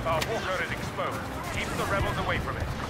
Our Walker is exposed. Keep the rebels away from it.